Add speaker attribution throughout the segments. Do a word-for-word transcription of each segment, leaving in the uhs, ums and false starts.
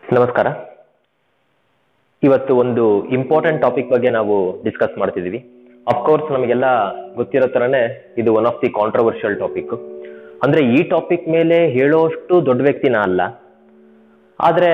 Speaker 1: ನಮಸ್ಕಾರ. ಇವತ್ತು ಒಂದು ಇಂಪಾರ್ಟೆಂಟ್ ಟಾಪಿಕ್ ಬಗ್ಗೆ ನಾವು ಡಿಸ್ಕಸ್ ಮಾಡ್ತಿದೀವಿ. ಅಫ್ಕೋರ್ಸ್ ನಮಗೆಲ್ಲ ಗೊತ್ತಿರೋ ತರನೇ ಇದು one of the controversial topic. ಅಂದ್ರೆ ಈ ಟಾಪಿಕ್ ಮೇಲೆ ಹೇಳೋಷ್ಟು ದೊಡ್ಡ ವ್ಯಕ್ತಿನ ಅಲ್ಲ, ಆದ್ರೆ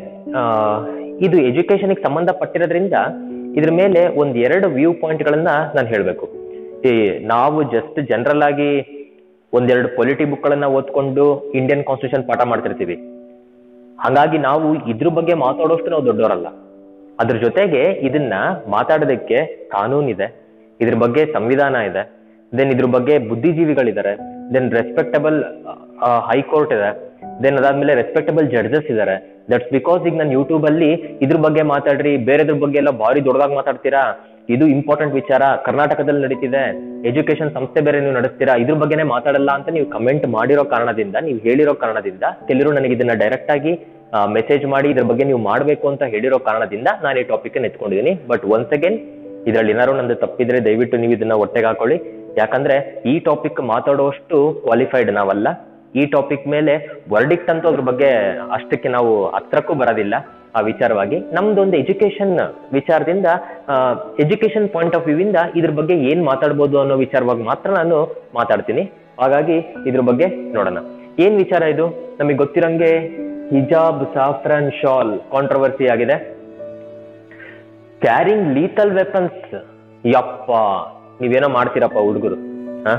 Speaker 1: ಇದು ಎಜುಕೇಶನ್ಗೆ ಸಂಬಂಧಪಟ್ಟಿರೋದ್ರಿಂದ ಇದ್ರ ಮೇಲೆ ಒಂದ್ ಎರಡು ವ್ಯೂ ಪಾಯಿಂಟ್ಗಳನ್ನ ನಾನು ಹೇಳಬೇಕು. ಈ ನಾವು ಜಸ್ಟ್ ಜನರಲ್ ಆಗಿ ಒಂದೆರಡು ಪೊಲಿಟಿ ಬುಕ್ಗಳನ್ನ ಓದ್ಕೊಂಡು ಇಂಡಿಯನ್ ಕಾನ್ಸ್ಟಿಟ್ಯೂಷನ್ ಪಾಠ ಮಾಡ್ತಿರ್ತೀವಿ. ಹಾಗಾಗಿ ನಾವು ಇದ್ರ ಬಗ್ಗೆ ಮಾತಾಡೋಷ್ಟು ನಾವು ದೊಡ್ಡವರಲ್ಲ. ಅದ್ರ ಜೊತೆಗೆ ಇದನ್ನ ಮಾತಾಡೋದಕ್ಕೆ ಕಾನೂನಿದೆ, ಇದ್ರ ಬಗ್ಗೆ ಸಂವಿಧಾನ ಇದೆ, ದೆನ್ ಇದ್ರ ಬಗ್ಗೆ ಬುದ್ಧಿಜೀವಿಗಳಿದ್ದಾರೆ, ದೆನ್ ರೆಸ್ಪೆಕ್ಟಬಲ್ ಹೈಕೋರ್ಟ್ ಇದೆ, ದೆನ್ ಅದಾದ್ಮೇಲೆ ರೆಸ್ಪೆಕ್ಟಬಲ್ ಜಡ್ಜಸ್ ಇದ್ದಾರೆ. ದಟ್ಸ್ ಬಿಕಾಸ್ ಈಗ ನಾನು ಯೂಟ್ಯೂಬ್ ಅಲ್ಲಿ ಇದ್ರ ಬಗ್ಗೆ ಮಾತಾಡ್ರಿ, ಬೇರೆದ್ರ ಬಗ್ಗೆ ಎಲ್ಲ ಭಾರಿ ದೊಡ್ಡದಾಗಿ ಮಾತಾಡ್ತೀರಾ, ಇದು ಇಂಪಾರ್ಟೆಂಟ್ ವಿಚಾರ, ಕರ್ನಾಟಕದಲ್ಲಿ ನಡೀತಿದೆ, ಎಜುಕೇಶನ್ ಸಂಸ್ಥೆ ಬೇರೆ ನೀವು ನಡೆಸ್ತೀರಾ, ಇದ್ರ ಬಗ್ಗೆನೇ ಮಾತಾಡಲ್ಲ ಅಂತ ನೀವು ಕಮೆಂಟ್ ಮಾಡಿರೋ ಕಾರಣದಿಂದ, ನೀವು ಹೇಳಿರೋ ಕಾರಣದಿಂದ, ಕೆಲವರು ನನಗೆ ಇದನ್ನ ಡೈರೆಕ್ಟ್ ಆಗಿ ಮೆಸೇಜ್ ಮಾಡಿ ಇದ್ರ ಬಗ್ಗೆ ನೀವು ಮಾಡಬೇಕು ಅಂತ ಹೇಳಿರೋ ಕಾರಣದಿಂದ ನಾನು ಈ ಟಾಪಿಕ್ ಎತ್ಕೊಂಡಿದ್ದೀನಿ. ಬಟ್ ಒನ್ಸ್ ಅಗೇನ್ ಇದ್ರಲ್ಲಿ ಏನಾದ್ರು ನಂದು ತಪ್ಪಿದ್ರೆ ದಯವಿಟ್ಟು ನೀವು ಇದನ್ನ ಹೊಟ್ಟೆಗೆ ಹಾಕೊಳ್ಳಿ. ಯಾಕಂದ್ರೆ ಈ ಟಾಪಿಕ್ ಮಾತಾಡೋಷ್ಟು ಕ್ವಾಲಿಫೈಡ್ ನಾವಲ್ಲ. ಈ ಟಾಪಿಕ್ ಮೇಲೆ ವರ್ಡಿಕ್ಟ್ ಅಂತೂ ಅದ್ರ ಬಗ್ಗೆ ಅಷ್ಟಕ್ಕೆ ನಾವು ಹತ್ರಕ್ಕೂ ಬರೋದಿಲ್ಲ. ಆ ವಿಚಾರವಾಗಿ ನಮ್ದೊಂದು ಎಜುಕೇಶನ್ ವಿಚಾರದಿಂದ, ಎಜುಕೇಶನ್ ಪಾಯಿಂಟ್ ಆಫ್ ವ್ಯೂ ಇಂದ ಇದ್ರ ಬಗ್ಗೆ ಏನ್ ಮಾತಾಡ್ಬೋದು ಅನ್ನೋ ವಿಚಾರವಾಗಿ ಮಾತ್ರ ನಾನು ಮಾತಾಡ್ತೀನಿ. ಹಾಗಾಗಿ ಇದ್ರ ಬಗ್ಗೆ ನೋಡೋಣ. ಏನ್ ವಿಚಾರ ಇದು? ನಮಗೆ ಗೊತ್ತಿರಂಗೆ ಹಿಜಾಬ್, ಸಾಫ್ರನ್, ಶಾಲ್ ಕಾಂಟ್ರವರ್ಸಿ ಆಗಿದೆ. ಕ್ಯಾರಿಂಗ್ ಲೀಥಲ್ ವೆಪನ್ಸ್, ಯಪ್ಪ ನೀವೇನೋ ಮಾಡ್ತೀರಪ್ಪ ಹುಡುಗರು. ಹ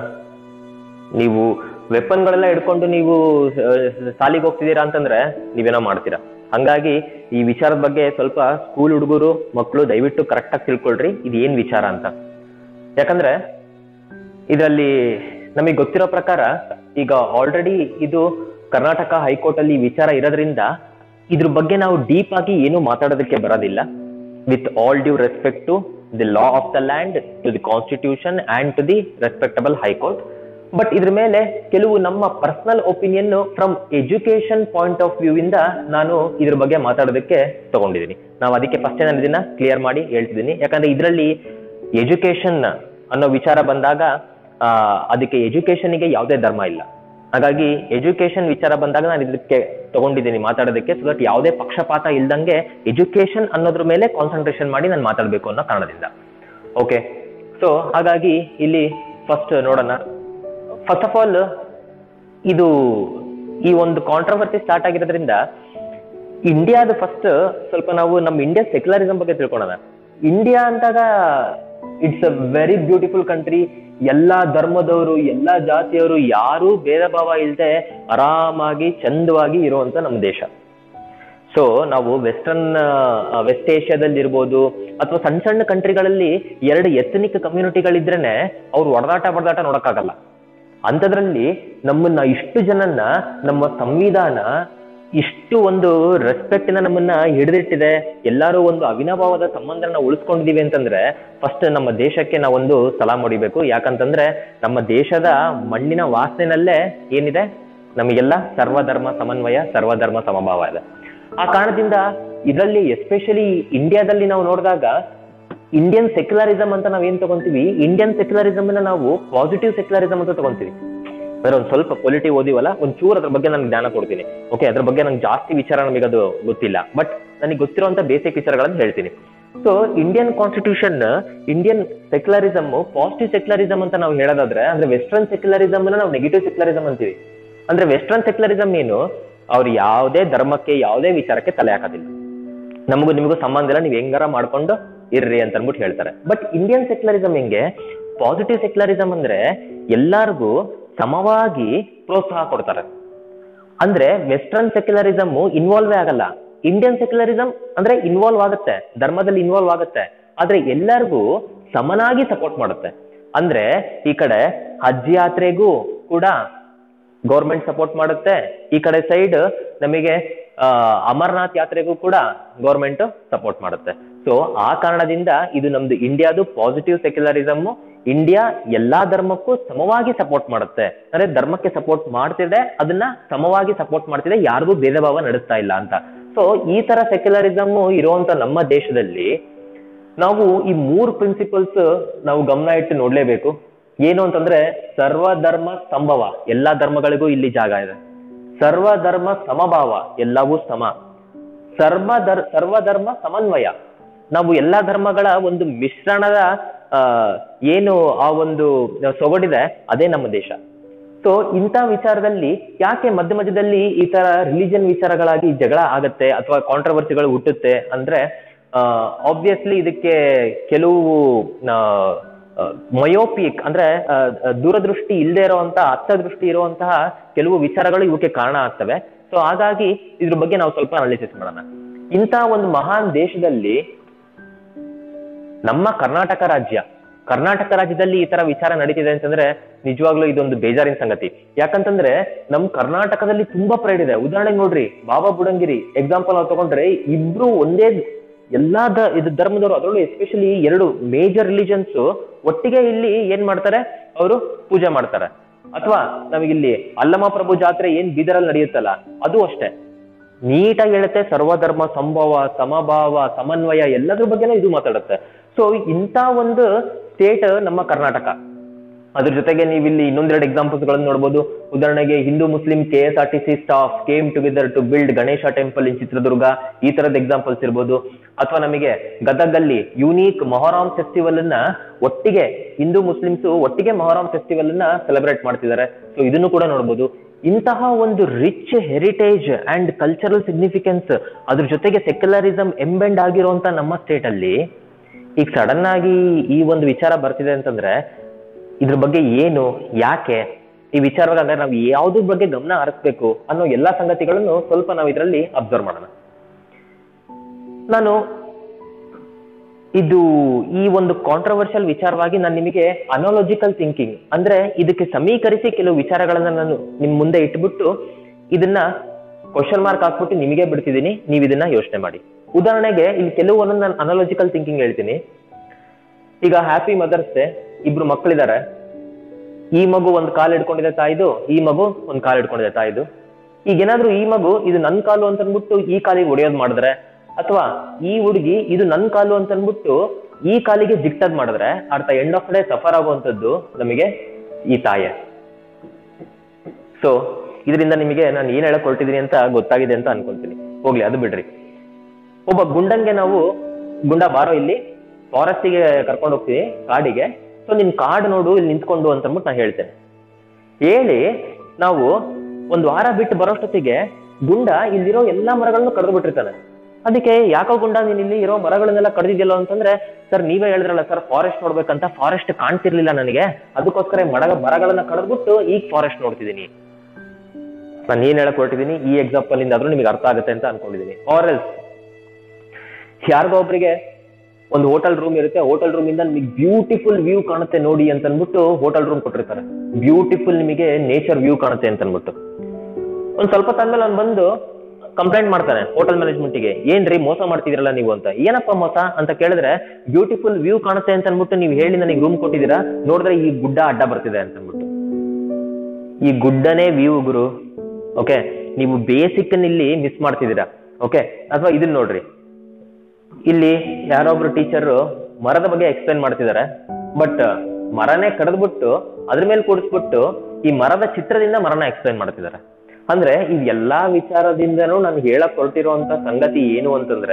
Speaker 1: ನೀವು ವೆಪನ್ಗಳೆಲ್ಲ ಹಿಡ್ಕೊಂಡು ನೀವು ಸಾಲಿಗೆ ಹೋಗ್ತಿದ್ದೀರಾ ಅಂತಂದ್ರೆ ನೀವೇನೋ ಮಾಡ್ತೀರಾ. ಹಂಗಾಗಿ ಈ ವಿಚಾರದ ಬಗ್ಗೆ ಸ್ವಲ್ಪ ಸ್ಕೂಲ್ ಹುಡುಗರು ಮಕ್ಕಳು ದಯವಿಟ್ಟು ಕರೆಕ್ಟ್ ಆಗಿ ತಿಳ್ಕೊಳ್ರಿ ಇದು ಏನ್ ವಿಚಾರ ಅಂತ. ಯಾಕಂದ್ರೆ ಇದರಲ್ಲಿ ನಮಗೆ ಗೊತ್ತಿರೋ ಪ್ರಕಾರ ಈಗ ಆಲ್ರೆಡಿ ಇದು ಕರ್ನಾಟಕ ಹೈಕೋರ್ಟ್ ಅಲ್ಲಿ ವಿಚಾರ ಇರೋದ್ರಿಂದ ಇದ್ರ ಬಗ್ಗೆ ನಾವು ಡೀಪ್ ಆಗಿ ಏನು ಮಾತಾಡೋದಕ್ಕೆ ಬರೋದಿಲ್ಲ. With all due respect to the law of the land, to the constitution and to the respectable high court. But ಇದ್ರ ಮೇಲೆ ಕೆಲವು ನಮ್ಮ personal opinion from education point of view ಇಂದ ನಾನು ಇದ್ರ ಬಗ್ಗೆ ಮಾತಾಡೋದಕ್ಕೆ ತಗೊಂಡಿದ್ದೀನಿ. ನಾವು ಅದಕ್ಕೆ ಫಸ್ಟ್ ನಾನು ಇದನ್ನ ಕ್ಲಿಯರ್ ಮಾಡಿ ಹೇಳ್ತಿದ್ದೀನಿ. ಯಾಕಂದ್ರೆ ಇದರಲ್ಲಿ ಎಜುಕೇಶನ್ ಅನ್ನೋ ವಿಚಾರ ಬಂದಾಗ ಆ ಅದಕ್ಕೆ ಎಜುಕೇಶನ್ಗೆ ಯಾವುದೇ ಧರ್ಮ ಇಲ್ಲ. ಹಾಗಾಗಿ ಎಜುಕೇಶನ್ ವಿಚಾರ ಬಂದಾಗ ನಾನು ಇದಕ್ಕೆ ತಗೊಂಡಿದ್ದೀನಿ ಮಾತಾಡೋದಕ್ಕೆ, ಸೊ ದಟ್ ಯಾವುದೇ ಪಕ್ಷಪಾತ ಇಲ್ದಂಗೆ ಎಜುಕೇಶನ್ ಅನ್ನೋದ್ರ ಮೇಲೆ ಕಾನ್ಸಂಟ್ರೇಷನ್ ಮಾಡಿ ನಾನು ಮಾತಾಡಬೇಕು ಅನ್ನೋ ಕಾರಣದಿಂದ. ಓಕೆ, ಸೊ ಹಾಗಾಗಿ ಇಲ್ಲಿ ಫಸ್ಟ್ ನೋಡೋಣ. ಫಸ್ಟ್ ಆಫ್ ಆಲ್ ಇದು ಈ ಒಂದು ಕಾಂಟ್ರವರ್ಸಿ ಸ್ಟಾರ್ಟ್ ಆಗಿರೋದ್ರಿಂದ ಇಂಡಿಯಾದ ಫಸ್ಟ್ ಸ್ವಲ್ಪ ನಾವು ನಮ್ಮ ಇಂಡಿಯಾ ಸೆಕ್ಯುಲರಿಸಂ ಬಗ್ಗೆ ತಿಳ್ಕೊಳ್ಳೋಣ. ಇಂಡಿಯಾ ಅಂದಾಗ it's a very beautiful country. ಎಲ್ಲಾ ಧರ್ಮದವರು, ಎಲ್ಲಾ ಜಾತಿಯವರು, ಯಾರು ಭೇದ ಭಾವ ಇಲ್ಲದೆ ಆರಾಮಾಗಿ ಚಂದವಾಗಿ ಇರುವಂತ ನಮ್ಮ ದೇಶ. ಸೊ ನಾವು ವೆಸ್ಟರ್ನ್ ವೆಸ್ಟ್ ಏಷ್ಯಾದಲ್ಲಿ ಇರ್ಬೋದು ಅಥವಾ ಸಣ್ಣ ಸಣ್ಣ ಕಂಟ್ರಿಗಳಲ್ಲಿ ಎರಡು ಎಥನಿಕ್ ಕಮ್ಯುನಿಟಿಗಳಿದ್ರೇನೆ ಅವ್ರು ಹೊಡೆದಾಟ ಬಡದಾಟ ನೋಡಕ್ಕಾಗಲ್ಲ. ಅಂಥದ್ರಲ್ಲಿ ನಮ್ಮನ್ನ ಇಷ್ಟು ಜನನ್ನ ನಮ್ಮ ಸಂವಿಧಾನ ಇಷ್ಟು ಒಂದು ರೆಸ್ಪೆಕ್ಟ್ನ ನಮ್ಮನ್ನ ಹಿಡಿದಿಟ್ಟಿದೆ, ಎಲ್ಲರೂ ಒಂದು ಅವಿನಾಭಾವದ ಸಂಬಂಧನ ಉಳಿಸ್ಕೊಂಡಿದೀವಿ ಅಂತಂದ್ರೆ ಫಸ್ಟ್ ನಮ್ಮ ದೇಶಕ್ಕೆ ನಾವೊಂದು ಸಲಾಮ್ ಹೊಡಿಬೇಕು. ಯಾಕಂತಂದ್ರೆ ನಮ್ಮ ದೇಶದ ಮಣ್ಣಿನ ವಾಸನೆನಲ್ಲೇ ಏನಿದೆ, ನಮಗೆಲ್ಲ ಸರ್ವಧರ್ಮ ಸಮನ್ವಯ, ಸರ್ವಧರ್ಮ ಸಮಭಾವ ಇದೆ. ಆ ಕಾರಣದಿಂದ ಇದರಲ್ಲಿ ಎಸ್ಪೆಷಲಿ ಇಂಡಿಯಾದಲ್ಲಿ ನಾವು ನೋಡಿದಾಗ ಇಂಡಿಯನ್ ಸೆಕ್ಯುಲರಿಸಂ ಅಂತ ನಾವ್ ಏನ್ ತಗೊಂತೀವಿ, ಇಂಡಿಯನ್ ಸೆಕ್ಯುಲರಿಸಮ್ ನಾವು ಪಾಸಿಟಿವ್ ಸೆಕ್ಯುಲರಿಸಂ ಅಂತ ತಗೊಂತೀವಿ. ಅಂದ್ರೆ ಒಂದ್ ಸ್ವಲ್ಪ ಪೊಲಿಟಿ ಓದಿವಲ್ಲ, ಒಂದ್ ಚೂರ್ ಅದ್ರ ಬಗ್ಗೆ ನನ್ಗೆ ಜ್ಞಾನ ಕೊಡ್ತೀನಿ. ಓಕೆ, ಅದ್ರ ಬಗ್ಗೆ ನಂಗೆ ಜಾಸ್ತಿ ವಿಚಾರ ನಮಗೆ ಅದು ಗೊತ್ತಿಲ್ಲ, ಬಟ್ ನನಗೆ ಗೊತ್ತಿರುವಂತ ಬೇಸಿಕ್ ವಿಚಾರಗಳನ್ನ ಹೇಳ್ತೀನಿ. So Indian constitution, Indian secularism positive secularism ಅಂತ ನಾವು ಹೇಳೋದಾದ್ರೆ, ಅಂದ್ರೆ ವೆಸ್ಟರ್ನ್ ಸೆಕ್ಯುಲರಿಸಮ್ ನಾವು ನೆಗೆಟಿವ್ ಸೆಕ್ಯುಲರಿಸಮ್ ಅಂತೀವಿ. ಅಂದ್ರೆ ವೆಸ್ಟರ್ನ್ ಸೆಕ್ಯುಲರಿಸಮ್ ಏನು, ಅವ್ರು ಯಾವುದೇ ಧರ್ಮಕ್ಕೆ ಯಾವುದೇ ವಿಚಾರಕ್ಕೆ ತಲೆ ಹಾಕೋದಿಲ್ಲ, ನಮಗೂ ನಿಮಗೂ ಸಂಬಂಧ ಇಲ್ಲ, ನೀವ್ ಹೆಂಗಾರ ಮಾಡ್ಕೊಂಡು ಇರ್ರಿ ಅಂತ ಅನ್ಬಿಟ್ಟು ಹೇಳ್ತಾರೆ. ಬಟ್ ಇಂಡಿಯನ್ ಸೆಕ್ಯುಲರಿಸಮ್ ಹೆಂಗೆ, ಪಾಸಿಟಿವ್ ಸೆಕ್ಯುಲರಿಸಮ್ ಅಂದ್ರೆ ಎಲ್ಲಾರ್ಗೂ ಸಮವಾಗಿ ಪ್ರೋತ್ಸಾಹ ಕೊಡ್ತಾರೆ. ಅಂದ್ರೆ ವೆಸ್ಟರ್ನ್ ಸೆಕ್ಯುಲರಿಸಮ್ ಇನ್ವಾಲ್ವ್ ಆಗಲ್ಲ, ಇಂಡಿಯನ್ ಸೆಕ್ಯುಲರಿಸಮ್ ಅಂದ್ರೆ ಇನ್ವಾಲ್ವ್ ಆಗುತ್ತೆ, ಧರ್ಮದಲ್ಲಿ ಇನ್ವಾಲ್ವ್ ಆಗುತ್ತೆ, ಆದ್ರೆ ಎಲ್ಲರಿಗೂ ಸಮನಾಗಿ ಸಪೋರ್ಟ್ ಮಾಡುತ್ತೆ. ಅಂದ್ರೆ ಈ ಕಡೆ ಹಜ್ ಯಾತ್ರೆಗೂ ಕೂಡ ಗೌರ್ಮೆಂಟ್ ಸಪೋರ್ಟ್ ಮಾಡುತ್ತೆ, ಈ ಕಡೆ ಸೈಡ್ ನಮಗೆ ಅಮರನಾಥ್ ಯಾತ್ರೆಗೂ ಕೂಡ ಗೌರ್ಮೆಂಟ್ ಸಪೋರ್ಟ್ ಮಾಡುತ್ತೆ. ಸೊ ಆ ಕಾರಣದಿಂದ ಇದು ನಮ್ದು ಇಂಡಿಯಾದು ಪಾಸಿಟಿವ್ ಸೆಕ್ಯುಲರಿಸಮ್. ಇಂಡಿಯಾ ಎಲ್ಲಾ ಧರ್ಮಕ್ಕೂ ಸಮವಾಗಿ ಸಪೋರ್ಟ್ ಮಾಡುತ್ತೆ, ಅಂದ್ರೆ ಧರ್ಮಕ್ಕೆ ಸಪೋರ್ಟ್ ಮಾಡ್ತಿದೆ, ಅದನ್ನ ಸಮವಾಗಿ ಸಪೋರ್ಟ್ ಮಾಡ್ತಿದೆ, ಯಾರಿಗೂ ಭೇದ ಭಾವ ನಡೆಸ್ತಾ ಇಲ್ಲ ಅಂತ. ಸೊ ಈ ತರ ಸೆಕ್ಯುಲರಿಸಮ್ ಇರುವಂತ ನಮ್ಮ ದೇಶದಲ್ಲಿ ನಾವು ಈ ಮೂರು ಪ್ರಿನ್ಸಿಪಲ್ಸ್ ನಾವು ಗಮನ ಇಟ್ಟು ನೋಡ್ಲೇಬೇಕು. ಏನು ಅಂತಂದ್ರೆ ಸರ್ವಧರ್ಮ ಸಂಭವ, ಎಲ್ಲಾ ಧರ್ಮಗಳಿಗೂ ಇಲ್ಲಿ ಜಾಗ ಇದೆ. ಸರ್ವಧರ್ಮ ಸಮಭಾವ, ಎಲ್ಲವೂ ಸಮ. ಸರ್ವಧರ್ ಸರ್ವಧರ್ಮ ಸಮನ್ವಯ. ನಾವು ಎಲ್ಲಾ ಧರ್ಮಗಳ ಒಂದು ಮಿಶ್ರಣದ ಆ ಏನು ಆ ಒಂದು ಸೊಗಡಿದೆ, ಅದೇ ನಮ್ಮ ದೇಶ. ಸೊ ಇಂಥ ವಿಚಾರದಲ್ಲಿ ಯಾಕೆ ಮಧ್ಯ ಮಧ್ಯದಲ್ಲಿ ಈ ತರ ರಿಲಿಜನ್ ವಿಚಾರಗಳಾಗಿ ಜಗಳ ಆಗತ್ತೆ ಅಥವಾ ಕಾಂಟ್ರವರ್ಸಿಗಳು ಹುಟ್ಟುತ್ತೆ ಅಂದ್ರೆ, ಆಬ್ವಿಯಸ್ಲಿ ಇದಕ್ಕೆ ಕೆಲವು ಮಯೋಪಿಕ್ ಅಂದ್ರೆ ದೂರದೃಷ್ಟಿ ಇಲ್ಲದೆ ಇರುವಂತ ಅರ್ಥದೃಷ್ಟಿ ಇರುವಂತಹ ಕೆಲವು ವಿಚಾರಗಳು ಇವಕ್ಕೆ ಕಾರಣ ಆಗ್ತವೆ. ಸೊ ಹಾಗಾಗಿ ಇದ್ರ ಬಗ್ಗೆ ನಾವು ಸ್ವಲ್ಪ ಅನಾಲಿಸಿಸ್ ಮಾಡೋಣ. ಇಂಥ ಒಂದು ಮಹಾನ್ ದೇಶದಲ್ಲಿ ನಮ್ಮ ಕರ್ನಾಟಕ ರಾಜ್ಯ ಕರ್ನಾಟಕ ರಾಜ್ಯದಲ್ಲಿ ಈ ತರ ವಿಚಾರ ನಡೀತಿದೆ ಅಂತಂದ್ರೆ ನಿಜವಾಗ್ಲೂ ಇದೊಂದು ಬೇಜಾರಿನ ಸಂಗತಿ. ಯಾಕಂತಂದ್ರೆ ನಮ್ ಕರ್ನಾಟಕದಲ್ಲಿ ತುಂಬಾ ಪ್ರೈಡ್ ಇದೆ. ಉದಾಹರಣೆಗೆ ನೋಡ್ರಿ, ಬಾಬಾ ಬುಡಂಗಿರಿ ಎಕ್ಸಾಂಪಲ್ ನಾವು ತಗೊಂಡ್ರೆ, ಇಬ್ರು ಒಂದೇ ಎಲ್ಲಾ ದ ಇದು ಧರ್ಮದವರು, ಅದರಲ್ಲೂ ಎಸ್ಪೆಷಲಿ ಎರಡು ಮೇಜರ್ ರಿಲಿಜನ್ಸ್ ಒಟ್ಟಿಗೆ ಇಲ್ಲಿ ಏನ್ ಮಾಡ್ತಾರೆ, ಅವರು ಪೂಜೆ ಮಾಡ್ತಾರೆ. ಅಥವಾ ನಮಗಿಲ್ಲಿ ಅಲ್ಲಮ ಪ್ರಭು ಜಾತ್ರೆ ಏನ್ ಬೀದರಲ್ಲಿ ನಡೆಯುತ್ತಲ್ಲ, ಅದು ಅಷ್ಟೇ ನೀಟಾಗಿ ಹೇಳುತ್ತೆ, ಸರ್ವಧರ್ಮ ಸಂಭವ ಸಮಭಾವ ಸಮನ್ವಯ ಎಲ್ಲದ್ರ ಬಗ್ಗೆನೂ ಇದು ಮಾತಾಡುತ್ತೆ. ಸೊ ಇಂಥ ಒಂದು ಸ್ಟೇಟ್ ನಮ್ಮ ಕರ್ನಾಟಕ. ಅದ್ರ ಜೊತೆಗೆ ನೀವು ಇಲ್ಲಿ ಇನ್ನೊಂದೆರಡು ಎಕ್ಸಾಂಪಲ್ಸ್ ಗಳನ್ನು ನೋಡಬಹುದು. ಉದಾಹರಣೆಗೆ Hindu Muslim K S R T C staff came together to build Ganesha temple in Chitradurga, ಈ ತರದ ಎಕ್ಸಾಂಪಲ್ಸ್ ಇರ್ಬೋದು. ಅಥವಾ ನಮಗೆ ಗದಗಲ್ಲಿ ಯುನೀಕ್ ಮೊಹರಾಮ್ ಫೆಸ್ಟಿವಲ್ ಅನ್ನ ಒಟ್ಟಿಗೆ ಹಿಂದೂ ಮುಸ್ಲಿಮ್ಸ್ ಒಟ್ಟಿಗೆ ಮೊಹರಾಮ್ ಫೆಸ್ಟಿವಲ್ ಅನ್ನ ಸೆಲೆಬ್ರೇಟ್ ಮಾಡ್ತಿದ್ದಾರೆ. ಸೊ ಇದನ್ನು ಕೂಡ ನೋಡ್ಬೋದು. ಇಂತಹ ಒಂದು rich heritage and cultural significance, ಅದ್ರ ಜೊತೆಗೆ ಸೆಕ್ಯುಲರಿಸಂ ಎಂಬೆಂಡ್ ಆಗಿರುವಂತ ನಮ್ಮ ಸ್ಟೇಟ್ ಅಲ್ಲಿ ಈಗ ಸಡನ್ ಆಗಿ ಈ ಒಂದು ವಿಚಾರ ಬರ್ತಿದೆ ಅಂತಂದ್ರೆ ಇದ್ರ ಬಗ್ಗೆ ಏನು, ಯಾಕೆ ಈ ವಿಚಾರದಾಗ ನಾವು ಯಾವ್ದ್ರ ಬಗ್ಗೆ ಗಮನ ಹರಿಸ್ಬೇಕು ಅನ್ನೋ ಎಲ್ಲಾ ಸಂಗತಿಗಳನ್ನು ಸ್ವಲ್ಪ ನಾವು ಇದರಲ್ಲಿ ಅಬ್ಸರ್ವ್ ಮಾಡೋಣ. ನಾನು ಇದು ಈ ಒಂದು ಕಾಂಟ್ರವರ್ಷಿಯಲ್ ವಿಚಾರವಾಗಿ ನಾನು ನಿಮಗೆ ಅನಾಲಜಿಕಲ್ ಥಿಂಕಿಂಗ್ ಅಂದ್ರೆ ಇದಕ್ಕೆ ಸಮೀಕರಿಸಿ ಕೆಲವು ವಿಚಾರಗಳನ್ನ ನಾನು ನಿಮ್ ಮುಂದೆ ಇಟ್ಬಿಟ್ಟು ಇದನ್ನ ಕ್ವಶನ್ ಮಾರ್ಕ್ ಹಾಕ್ಬಿಟ್ಟು ನಿಮಗೆ ಬಿಡ್ತಿದ್ದೀನಿ, ನೀವು ಇದನ್ನ ಯೋಚನೆ ಮಾಡಿ. ಉದಾಹರಣೆಗೆ ಇಲ್ಲಿ ಕೆಲವು ಒಂದೊಂದು ನಾನು ಅನಾಲಜಿಕಲ್ ಥಿಂಕಿಂಗ್ ಹೇಳ್ತೀನಿ. ಈಗ ಹ್ಯಾಪಿ ಮದರ್ಸ್ ಡೇ, ಇಬ್ರು ಮಕ್ಕಳಿದ್ದಾರೆ. ಈ ಮಗು ಒಂದ್ ಕಾಲು ಹಿಡ್ಕೊಂಡಿದೆ ತಾಯಿದು, ಈ ಮಗು ಒಂದ್ ಕಾಲು ಹಿಡ್ಕೊಂಡಿದೆ ತಾಯಿದು. ಈಗ ಏನಾದ್ರು ಈ ಮಗು ಇದು ನನ್ ಕಾಲು ಅಂತ ಅಂದ್ಬಿಟ್ಟು ಈ ಕಾಲಿಗೆ ಹೊಡೆಯೋದ್ ಮಾಡಿದ್ರೆ, ಅಥವಾ ಈ ಹುಡುಗಿ ಇದು ನನ್ ಕಾಲು ಅಂತ ಅಂದ್ಬಿಟ್ಟು ಈ ಕಾಲಿಗೆ ಜಿಕ್ಟದ್ ಮಾಡಿದ್ರೆ, ಅರ್ಥ ಎಂಡ್ ಆಫ್ ಡೇ ಸಫರ್ ಆಗುವಂತದ್ದು ನಮಗೆ ಈ ತಾಯಿ. ಸೊ ಇದರಿಂದ ನಿಮಗೆ ನಾನು ಏನ್ ಹೇಳಕ್ ಹೊರಟಿದ್ದೀನಿ ಅಂತ ಗೊತ್ತಾಗಿದೆ ಅಂತ ಅನ್ಕೊಂತೀನಿ. ಹೋಗ್ಲಿ, ಅದು ಬಿಡ್ರಿ. ಒಬ್ಬ ಗುಂಡಂಗೆ ನಾವು ಗುಂಡ ಬಾರೋ ಇಲ್ಲಿ ಫಾರೆಸ್ಟಿಗೆ ಕರ್ಕೊಂಡು ಹೋಗ್ತೀವಿ, ಕಾಡಿಗೆ. ಸೊ ನಿನ್ ಕಾಡು ನೋಡು ಇಲ್ಲಿ ನಿಂತ್ಕೊಂಡು ಅಂತ ಅಂದ್ಬಿಟ್ಟು ನಾನು ಹೇಳ್ತೇನೆ. ಹೇಳಿ ನಾವು ಒಂದ್ ವಾರ ಬಿಟ್ಟು ಬರೋಷ್ಟೊತ್ತಿಗೆ ಗುಂಡ ಇಲ್ಲಿರೋ ಎಲ್ಲಾ ಮರಗಳನ್ನು ಕಡ್ದು ಬಿಟ್ಟಿರ್ತಾನೆ. ಅದಕ್ಕೆ ಯಾಕೋ ಗುಂಡ ನೀನ್ ಇಲ್ಲಿ ಇರೋ ಮರಗಳನ್ನೆಲ್ಲ ಕಡ್ದಿದ್ಯಲ್ಲ ಅಂತಂದ್ರೆ, ಸರ್ ನೀವೇ ಹೇಳಿದ್ರಲ್ಲ ಸರ್ ಫಾರೆಸ್ಟ್ ನೋಡ್ಬೇಕಂತ, ಫಾರೆಸ್ಟ್ ಕಾಣ್ತಿರ್ಲಿಲ್ಲ ನನಗೆ, ಅದಕ್ಕೋಸ್ಕರ ಮರ ಮರಗಳನ್ನ ಕಡ್ದ್ಬಿಟ್ಟು ಈಗ ಫಾರೆಸ್ಟ್ ನೋಡ್ತಿದ್ದೀನಿ. ನಾನು ಏನ್ ಹೇಳಕ್ ಹೊರಟಿದ್ದೀನಿ ಈ ಎಕ್ಸಾಂಪಲ್ ಇಂದ ಆದ್ರೂ ನಿಮಗೆ ಅರ್ಥ ಆಗುತ್ತೆ ಅಂತ ಅನ್ಕೊಂಡಿದ್ದೀನಿ. ಆರ್ ಎಲ್ಸ್ ಯಾರಿಗೋ ಒಬ್ರಿಗೆ ಒಂದು ಹೋಟೆಲ್ ರೂಮ್ ಇರುತ್ತೆ, ಹೋಟೆಲ್ ರೂಮ್ ಇಂದ ನಿಮಗೆ ಬ್ಯೂಟಿಫುಲ್ ವ್ಯೂ ಕಾಣುತ್ತೆ ನೋಡಿ ಅಂತ ಅನ್ಬಿಟ್ಟು ಹೋಟೆಲ್ ರೂಮ್ ಕೊಟ್ಟಿರ್ತಾರೆ. ಬ್ಯೂಟಿಫುಲ್ ನಿಮಗೆ ನೇಚರ್ ವ್ಯೂ ಕಾಣುತ್ತೆ ಅಂತ ಅನ್ಬಿಟ್ಟು ಒಂದ್ ಸ್ವಲ್ಪ ತಂದ್ಮೇಲೆ ಅವ್ನು ಬಂದು ಕಂಪ್ಲೇಂಟ್ ಮಾಡ್ತಾನೆ ಹೋಟೆಲ್ ಮ್ಯಾನೇಜ್ಮೆಂಟ್ಗೆ, ಏನ್ರಿ ಮೋಸ ಮಾಡ್ತಿದಿರಲ್ಲ ನೀವು ಅಂತ. ಏನಪ್ಪ ಮೋಸ ಅಂತ ಕೇಳಿದ್ರೆ, ಬ್ಯೂಟಿಫುಲ್ ವ್ಯೂ ಕಾಣುತ್ತೆ ಅಂತ ಅನ್ಬಿಟ್ಟು ನೀವು ಹೇಳಿ ನನಗೆ ರೂಮ್ ಕೊಟ್ಟಿದ್ದೀರಾ, ನೋಡಿದ್ರೆ ಈ ಗುಡ್ಡ ಅಡ್ಡ ಬರ್ತಿದೆ ಅಂತ ಅನ್ಬಿಟ್ಟು. ಈ ಗುಡ್ಡನೇ ವ್ಯೂ ಗುರು. ಓಕೆ, ನೀವು ಬೇಸಿಕ್ ಇಲ್ಲಿ ಮಿಸ್ ಮಾಡ್ತಿದ್ದೀರಾ. ಓಕೆ, ಅಥವಾ ಇದನ್ನ ನೋಡ್ರಿ, ಇಲ್ಲಿ ಯಾರೊಬ್ರು ಟೀಚರ್ ಮರದ ಬಗ್ಗೆ ಎಕ್ಸ್ಪ್ಲೈನ್ ಮಾಡ್ತಿದ್ದಾರೆ, ಬಟ್ ಮರನೇ ಕಡ್ದ್ಬಿಟ್ಟು ಅದ್ರ ಮೇಲೆ ಕೂಡಿಸ್ಬಿಟ್ಟು ಈ ಮರದ ಚಿತ್ರದಿಂದ ಮರನ ಎಕ್ಸ್ಪ್ಲೈನ್ ಮಾಡ್ತಿದ್ದಾರೆ. ಅಂದ್ರೆ ಈ ಎಲ್ಲಾ ವಿಚಾರದಿಂದನೂ ನಾನು ಹೇಳಕ್ ಹೊರಟಿರುವಂತ ಸಂಗತಿ ಏನು ಅಂತಂದ್ರೆ,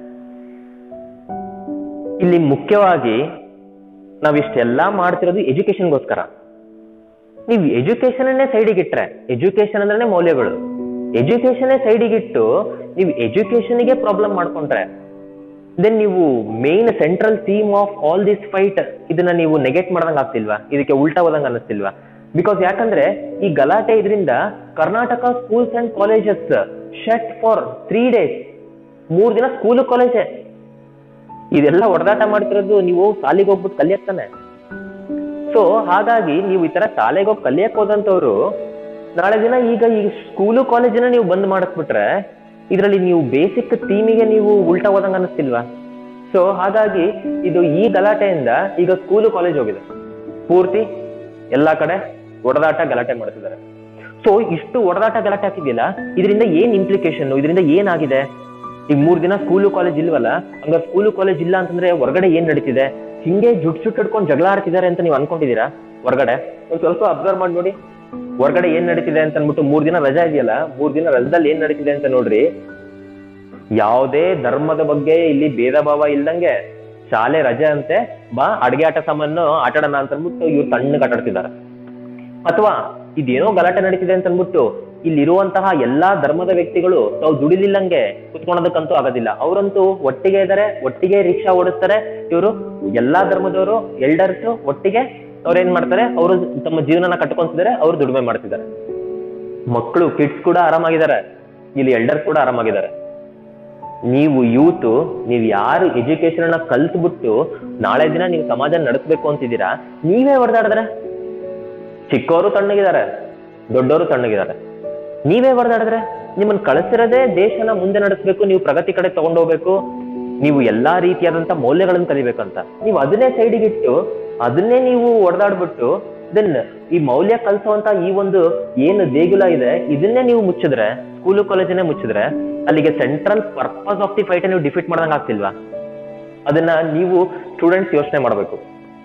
Speaker 1: ಇಲ್ಲಿ ಮುಖ್ಯವಾಗಿ ನಾವಿಷ್ಟೆಲ್ಲಾ ಮಾಡ್ತಿರೋದು ಎಜುಕೇಶನ್ಗೋಸ್ಕರ. ನೀವು ಎಜುಕೇಶನ್ನೇ ಸೈಡಿಗಿಟ್ರೆ, ಎಜುಕೇಶನ್ ಅಂದ್ರೆ ಮೌಲ್ಯಗಳು, ಎಜುಕೇಶನ್ನೇ ಸೈಡಿಗಿಟ್ಟು ನೀವು ಎಜುಕೇಶನ್ಗೆ ಪ್ರಾಬ್ಲಮ್ ಮಾಡ್ಕೊಂಡ್ರೆ, ದೆನ್ ನೀವು main central theme of all this fight ಇದನ್ನ ನೀವು ನೆಗೆಟ್ ಮಾಡ್ದಂಗ್ ಆಗ್ತಿಲ್ವಾ, ಇದಕ್ಕೆ ಉಲ್ಟಾ ಹೋದಂಗ ಅನ್ನಿಸ್ತಿಲ್ವಾ? ಬಿಕಾಸ್ ಯಾಕಂದ್ರೆ ಈ ಗಲಾಟೆ ಇದರಿಂದ Karnataka schools and colleges shut for three days, ಮೂರ್ ದಿನ ಸ್ಕೂಲ್ ಕಾಲೇಜೆ. ಇದೆಲ್ಲ ಹೊಡೆದಾಟ ಮಾಡ್ತಿರೋದು ನೀವು ಶಾಲೆಗೆ ಹೋಗ್ಬಿಟ್ಟು ಕಲಿಯಕ್ತಾನೆ. ಸೊ ಹಾಗಾಗಿ ನೀವು ಈ ತರ ಶಾಲೆಗೆ ಹೋಗಿ ಕಲಿಯಕ್ ಹೋದಂತವ್ರು ನಾಳೆ ದಿನ ಈಗ ಈ ಸ್ಕೂಲು ಕಾಲೇಜಿನ ನೀವು ಬಂದ್ ಮಾಡಿಸ್ಬಿಟ್ರೆ ಇದರಲ್ಲಿ ನೀವು ಬೇಸಿಕ್ ಥೀಮಿಗೆ ನೀವು ಉಲ್ಟಾ ಹೋದಂಗ ಅನ್ನಿಸ್ತಿಲ್ವಾ? ಸೊ ಹಾಗಾಗಿ ಇದು ಈ ಗಲಾಟೆಯಿಂದ ಈಗ ಸ್ಕೂಲು ಕಾಲೇಜ್ ಹೋಗಿದೆ, ಪೂರ್ತಿ ಎಲ್ಲಾ ಕಡೆ ಹೊಡೆದಾಟ ಗಲಾಟೆ ಮಾಡ್ತಿದ್ದಾರೆ. ಸೊ ಇಷ್ಟು ಹೊಡೆದಾಟ ಗಲಾಟೆ ಆಗ್ತಿದೆಯಲ್ಲ, ಇದರಿಂದ ಏನ್ ಇಂಪ್ಲಿಕೇಶನ್, ಇದರಿಂದ ಏನಾಗಿದೆ? ಈಗ ಮೂರ್ ದಿನ ಸ್ಕೂಲು ಕಾಲೇಜ್ ಇಲ್ವಲ್ಲ, ಹಂಗ ಸ್ಕೂಲು ಕಾಲೇಜ್ ಇಲ್ಲ ಅಂತಂದ್ರೆ ಹೊರಗಡೆ ಏನ್ ನಡೀತಿದೆ? ಹಿಂಗೆ ಜುಟ್ ಜುಟ್ ಹಿಡ್ಕೊಂಡು ಜಗಳ ಆಡ್ತಿದ್ದಾರೆ ಅಂತ ನೀವು ಅನ್ಕೊಂಡಿದೀರಾ? ಹೊರಗಡೆ ಒಂದ್ ಸ್ವಲ್ಪ ಅಬ್ಸರ್ವ್ ಮಾಡಿ ನೋಡಿ, ಹೊರಗಡೆ ಏನ್ ನಡೀತಿದೆ ಅಂತ ಅನ್ಬಿಟ್ಟು. ಮೂರ್ ದಿನ ರಜಾ ಇದೆಯಲ್ಲ, ಮೂರ್ ದಿನ ರಜದಲ್ಲಿ ಏನ್ ನಡೀತಿದೆ ಅಂತ ನೋಡ್ರಿ. ಯಾವುದೇ ಧರ್ಮದ ಬಗ್ಗೆ ಇಲ್ಲಿ ಭೇದ ಭಾವ ಇಲ್ದಂಗೆ ಶಾಲೆ ರಜೆ ಅಂತೆ ಬಾ ಅಡ್ಗೆ ಆಟ ಸಾಮಾನು ಆಟಾಡೋಣ ಅಂತ ಅಂದ್ಬಿಟ್ಟು ಇವ್ರು ತಣ್ಣಗೆ ಆಟಾಡ್ತಿದ್ದಾರೆ. ಅಥವಾ ಇದೇನೋ ಗಲಾಟೆ ನಡೀತಿದೆ ಅಂತ ಅಂದ್ಬಿಟ್ಟು ಇಲ್ಲಿರುವಂತಹ ಎಲ್ಲಾ ಧರ್ಮದ ವ್ಯಕ್ತಿಗಳು ತಾವು ದುಡಿಲಿಲ್ಲಂಗೆ ಕುತ್ಕೊಳೋದಕ್ಕಂತೂ ಆಗೋದಿಲ್ಲ. ಅವರಂತೂ ಒಟ್ಟಿಗೆ ಇದ್ದಾರೆ, ಒಟ್ಟಿಗೆ ರಿಕ್ಷಾ ಓಡಿಸ್ತಾರೆ. ಇವರು ಎಲ್ಲಾ ಧರ್ಮದವರು ಎಲ್ಡರ್ಸ್ ಒಟ್ಟಿಗೆ ಅವ್ರ ಏನ್ ಮಾಡ್ತಾರೆ, ಅವರು ತಮ್ಮ ಜೀವನನ ಕಟ್ಕೊಂತಿದ್ದಾರೆ, ಅವ್ರು ದುಡಿಮೆ ಮಾಡ್ತಿದ್ದಾರೆ. ಮಕ್ಕಳು ಕಿಡ್ಸ್ ಕೂಡ ಆರಾಮಾಗಿದ್ದಾರೆ, ಇಲ್ಲಿ ಎಲ್ಡರ್ಸ್ ಕೂಡ ಆರಾಮಾಗಿದ್ದಾರೆ. ನೀವು ಯೂತ್, ನೀವು ಯಾರು ಎಜುಕೇಶನ್ ಅನ್ನ ಕಲ್ತ್ಬಿಟ್ಟು ನಾಳೆ ದಿನ ನೀವು ಸಮಾಜ ನಡೆಸಬೇಕು ಅಂತಿದ್ದೀರಾ, ನೀವೇ ಹೊಡೆದಾಡಿದ್ರೆ ಚಿಕ್ಕವರು ತಣ್ಣಗಿದ್ದಾರೆ, ದೊಡ್ಡವರು ತಣ್ಣಗಿದ್ದಾರೆ. ನೀವೇ ಹೊಡೆದಾಡಿದ್ರೆ ನಿಮ್ಮನ್ನ ಕಳಿಸಿರೋದೇ ದೇಶನ ಮುಂದೆ ನಡೆಸಬೇಕು, ನೀವು ಪ್ರಗತಿ ಕಡೆ ತಗೊಂಡೋಗ್ಬೇಕು, ನೀವು ಎಲ್ಲಾ ರೀತಿಯಾದಂತ ಮೌಲ್ಯಗಳನ್ನು ಕಲಿಬೇಕಂತ. ನೀವು ಅದನ್ನೇ ಸೈಡಿಗಿಟ್ಟು ಅದನ್ನೇ ನೀವು ಹೊಡೆದಾಡ್ಬಿಟ್ಟು ದೆನ್ ಈ ಮೌಲ್ಯ ಕಲಿಸುವಂತ ಈ ಒಂದು ಏನು ದೇಗುಲ ಇದೆ ಇದನ್ನೇ ನೀವು ಮುಚ್ಚಿದ್ರೆ, ಸ್ಕೂಲು ಕಾಲೇಜನ್ನೇ ಮುಚ್ಚಿದ್ರೆ, ಅಲ್ಲಿಗೆ central purpose of the fight ನೀವು ಡಿಫೀಟ್ ಮಾಡ್ದಂಗೆ ಆಗ್ತಿಲ್ವಾ? ಅದನ್ನ ನೀವು ಸ್ಟೂಡೆಂಟ್ಸ್ ಯೋಚನೆ ಮಾಡ್ಬೇಕು.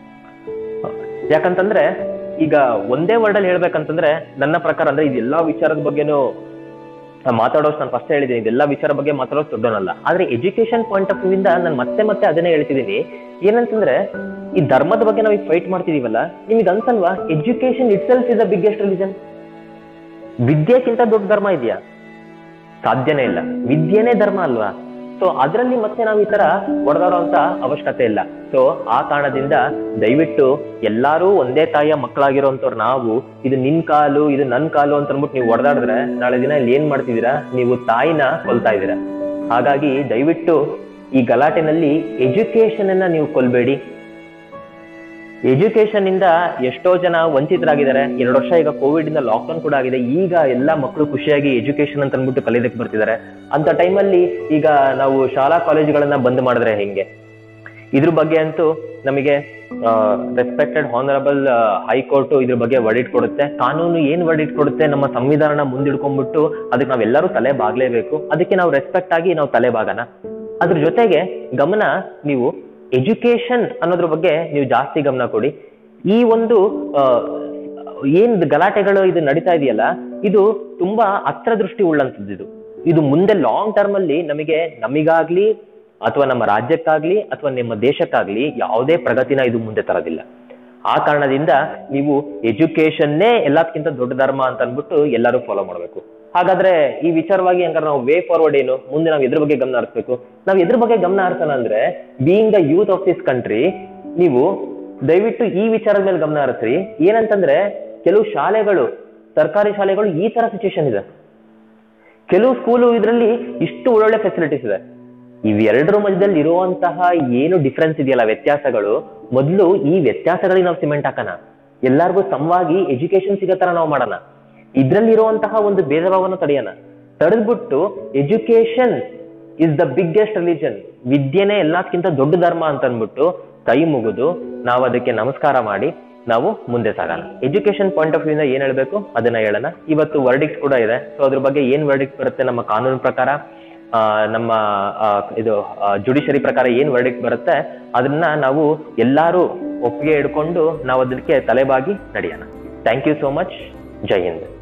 Speaker 1: ಯಾಕಂತಂದ್ರೆ ಈಗ ಒಂದೇ ವರ್ಡ್ ಅಲ್ಲಿ ಹೇಳ್ಬೇಕಂತಂದ್ರೆ ನನ್ನ ಪ್ರಕಾರ ಅಂದ್ರೆ ಇದೆಲ್ಲಾ ವಿಚಾರದ ಬಗ್ಗೆನೂ ಮಾತಾಡೋಷ್ಟು ನಾನು ಫಸ್ಟ್ ಹೇಳಿದ್ದೀನಿ, ಇದೆಲ್ಲಾ ವಿಚಾರ ಬಗ್ಗೆ ಮಾತಾಡೋದು ದೊಡ್ಡನಲ್ಲ. ಆದ್ರೆ ಎಜುಕೇಶನ್ ಪಾಯಿಂಟ್ ಆಫ್ ವ್ಯೂ ಇಂದ ನಾನು ಮತ್ತೆ ಮತ್ತೆ ಅದನ್ನೇ ಹೇಳ್ತಿದ್ದೀನಿ. ಏನಂತಂದ್ರೆ ಈ ಧರ್ಮದ ಬಗ್ಗೆ ನಾವು ಈಗ ಫೈಟ್ ಮಾಡ್ತಿದೀವಲ್ಲ, ನಿಮ್ಗೆ ಅನ್ಸಲ್ವಾ education itself is the biggest religion? ವಿದ್ಯೆಕ್ಕಿಂತ ದೊಡ್ಡ ಧರ್ಮ ಇದೆಯಾ? ಸಾಧ್ಯನೇ ಇಲ್ಲ. ವಿದ್ಯೆನೇ ಧರ್ಮ ಅಲ್ವಾ? ಸೊ ಅದರಲ್ಲಿ ಮತ್ತೆ ನಾವು ಈ ತರ ಹೊಡೆದಾಡುವಂತ ಅವಶ್ಯಕತೆ ಇಲ್ಲ. ಸೊ ಆ ಕಾರಣದಿಂದ ದಯವಿಟ್ಟು ಎಲ್ಲಾರು ಒಂದೇ ತಾಯಿಯ ಮಕ್ಕಳಾಗಿರೋಂಥವ್ರು ನಾವು ಇದು ನಿನ್ ಕಾಲು ಇದು ನನ್ ಕಾಲು ಅಂತ ಅಂದ್ಬಿಟ್ಟು ನೀವು ಹೊಡೆದಾಡಿದ್ರೆ ನಾಳೆ ದಿನ ಇಲ್ಲಿ ಏನ್ ಮಾಡ್ತಿದ್ದೀರಾ, ನೀವು ತಾಯಿನ ಕೊಲ್ತಾ ಇದ್ದೀರಾ. ಹಾಗಾಗಿ ದಯವಿಟ್ಟು ಈ ಗಲಾಟೆನಲ್ಲಿ ಎಜುಕೇಶನ್ ಅನ್ನ ನೀವು ಕೊಲ್ಬೇಡಿ. ಎಜುಕೇಶನ್ ಇಂದ ಎಷ್ಟೋ ಜನ ವಂಚಿತರಾಗಿದ್ದಾರೆ. ಎರಡು ವರ್ಷ ಈಗ ಕೋವಿಡ್ ಇಂದ ಲಾಕ್ಡೌನ್ ಕೂಡ ಆಗಿದೆ. ಈಗ ಎಲ್ಲಾ ಮಕ್ಕಳು ಖುಷಿಯಾಗಿ ಎಜುಕೇಶನ್ ಅಂತ ಅಂದ್ಬಿಟ್ಟು ಕಲಿಯೋದಕ್ಕೆ ಬರ್ತಿದ್ದಾರೆ. ಅಂತ ಟೈಮಲ್ಲಿ ಈಗ ನಾವು ಶಾಲಾ ಕಾಲೇಜುಗಳನ್ನ ಬಂದ್ ಮಾಡಿದ್ರೆ ಹೆಂಗೆ? ಇದ್ರ ಬಗ್ಗೆ ಅಂತೂ ನಮಗೆ ರೆಸ್ಪೆಕ್ಟೆಡ್ ಹಾನರಬಲ್ ಹೈಕೋರ್ಟ್ ಇದ್ರ ಬಗ್ಗೆ ವರ್ಡಿಟ್ ಕೊಡುತ್ತೆ. ಕಾನೂನು ಏನ್ ವರ್ಡಿಟ್ ಕೊಡುತ್ತೆ, ನಮ್ಮ ಸಂವಿಧಾನ ಮುಂದಿಡ್ಕೊಂಡ್ಬಿಟ್ಟು ಅದಕ್ಕೆ ನಾವೆಲ್ಲರೂ ತಲೆ ಬಾಗ್ಲೇಬೇಕು. ಅದಕ್ಕೆ ನಾವು ರೆಸ್ಪೆಕ್ಟ್ ಆಗಿ ನಾವು ತಲೆ ಬಾಗನ. ಅದ್ರ ಜೊತೆಗೆ ಗಮನ ನೀವು ಎಜುಕೇಶನ್ ಅನ್ನೋದ್ರ ಬಗ್ಗೆ ನೀವು ಜಾಸ್ತಿ ಗಮನ ಕೊಡಿ. ಈ ಒಂದು ಏನ್ ಗಲಾಟೆಗಳು ಇದು ನಡೀತಾ ಇದೆಯಲ್ಲ, ಇದು ತುಂಬಾ ಹತ್ರ ದೃಷ್ಟಿ ಉಳ್ಳಂತದ್ದು. ಇದು ಇದು ಮುಂದೆ ಲಾಂಗ್ ಟರ್ಮ್ ಅಲ್ಲಿ ನಮಗೆ ನಮಿಗಾಗ್ಲಿ ಅಥವಾ ನಮ್ಮ ರಾಜ್ಯಕ್ಕಾಗ್ಲಿ ಅಥವಾ ನಿಮ್ಮ ದೇಶಕ್ಕಾಗ್ಲಿ ಯಾವುದೇ ಪ್ರಗತಿನ ಇದು ಮುಂದೆ ತರೋದಿಲ್ಲ. ಆ ಕಾರಣದಿಂದ ನೀವು ಎಜುಕೇಶನ್ನೇ ಎಲ್ಲದಕ್ಕಿಂತ ದೊಡ್ಡ ಧರ್ಮ ಅಂತ ಅಂದ್ಬಿಟ್ಟು ಎಲ್ಲರೂ ಫಾಲೋ ಮಾಡ್ಬೇಕು. ಹಾಗಾದ್ರೆ ಈ ವಿಚಾರವಾಗಿ ಹಂಗಾರೆ ನಾವು ವೇ ಫಾರ್ವರ್ಡ್ ಏನು, ಮುಂದೆ ನಾವು ಎದ್ರ ಬಗ್ಗೆ ಗಮನ ಹರಿಸ್ಬೇಕು? ನಾವು ಎದ್ರ ಬಗ್ಗೆ ಗಮನ ಹರಿಸೋಣ ಅಂದ್ರೆ, being the youth of this country, ನೀವು ದಯವಿಟ್ಟು ಈ ವಿಚಾರದ ಮೇಲೆ ಗಮನ ಹರಿಸ್ರಿ. ಏನಂತಂದ್ರೆ ಕೆಲವು ಶಾಲೆಗಳು, ಸರ್ಕಾರಿ ಶಾಲೆಗಳು ಈ ತರ ಸಿಚುವೇಶನ್ ಇದೆ. ಕೆಲವು ಸ್ಕೂಲು ಇದರಲ್ಲಿ ಇಷ್ಟು ಒಳ್ಳೊಳ್ಳೆ ಫೆಸಿಲಿಟೀಸ್ ಇದೆ. ಇವೆರಡರ ಮಧ್ಯದಲ್ಲಿ ಇರುವಂತಹ ಏನು ಡಿಫ್ರೆನ್ಸ್ ಇದೆಯಲ್ಲ, ವ್ಯತ್ಯಾಸಗಳು, ಮೊದಲು ಈ ವ್ಯತ್ಯಾಸಗಳಿಗೆ ನಾವು ಸಿಮೆಂಟ್ ಹಾಕೋಣ. ಎಲ್ಲಾರ್ಗು ಸಮವಾಗಿ ಎಜುಕೇಶನ್ ಸಿಗೋ ತರ ನಾವು ಮಾಡೋಣ. ಇದ್ರಲ್ಲಿರುವಂತಹ ಒಂದು ಭೇದ ಭಾವನ ತಡೆಯೋಣ. ತಡೆದ್ಬಿಟ್ಟು education is the biggest religion, ವಿದ್ಯೆನೇ ಎಲ್ಲದಕ್ಕಿಂತ ದೊಡ್ಡ ಧರ್ಮ ಅಂತ ಅಂದ್ಬಿಟ್ಟು ಕೈ ಮುಗಿದು ನಾವು ಅದಕ್ಕೆ ನಮಸ್ಕಾರ ಮಾಡಿ ನಾವು ಮುಂದೆ ಸಾಗೋಣ. ಎಜುಕೇಶನ್ ಪಾಯಿಂಟ್ ಆಫ್ ವ್ಯೂ ಇಂದ ಏನ್ ಹೇಳ್ಬೇಕು ಅದನ್ನ ಹೇಳೋಣ. ಇವತ್ತು ವರ್ಡಿಕ್ಸ್ ಕೂಡ ಇದೆ. ಸೊ ಅದ್ರ ಬಗ್ಗೆ ಏನ್ ವರ್ಡಿಕ್ಸ್ ಬರುತ್ತೆ, ನಮ್ಮ ಕಾನೂನು ಪ್ರಕಾರ, ಆ ನಮ್ಮ ಇದು ಜುಡಿಷರಿ ಪ್ರಕಾರ ಏನ್ ವರ್ಡಿಕ್ಸ್ ಬರುತ್ತೆ ಅದನ್ನ ನಾವು ಎಲ್ಲಾರು ಒಪ್ಪಿಗೆ ಹಿಡ್ಕೊಂಡು ನಾವು ಅದಕ್ಕೆ ತಲೆಬಾಗಿ ನಡೆಯೋಣ. Thank you so much. ಜೈ ಹಿಂದ್.